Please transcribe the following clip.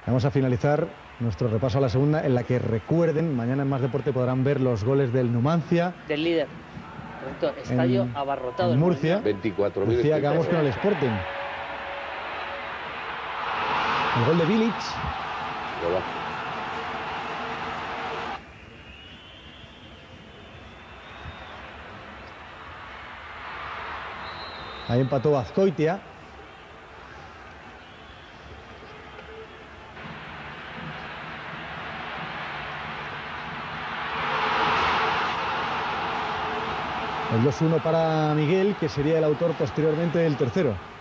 Vamos a finalizar nuestro repaso a la segunda, en la que recuerden, mañana en Más Deporte podrán ver los goles del Numancia. Del líder. Correcto, estadio abarrotado en Murcia. 24.000. Decía que vamos con el Sporting. El gol de Bilic. Ahí empató Azcoitia. El 2-1 para Miguel, que sería el autor posteriormente del tercero.